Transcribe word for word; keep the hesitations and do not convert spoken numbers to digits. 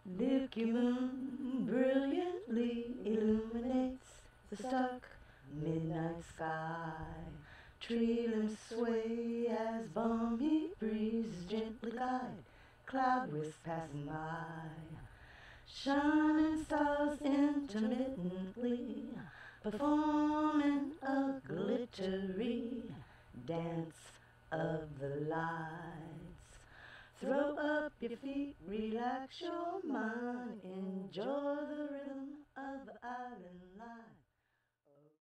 Milky moon brilliantly illuminates the stark midnight sky. Tree limbs sway as balmy breezes gently glide, cloud wisps passing by. Shining stars intermittently performing a glittery dance of the lights. Throw up your feet, relax your mind, enjoy the rhythm of the island life.